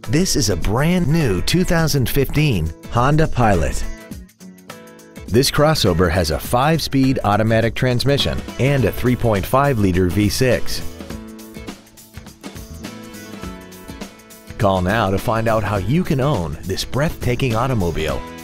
This is a brand new 2015 Honda Pilot. This crossover has a 5-speed automatic transmission and a 3.5-liter V6. Call now to find out how you can own this breathtaking automobile.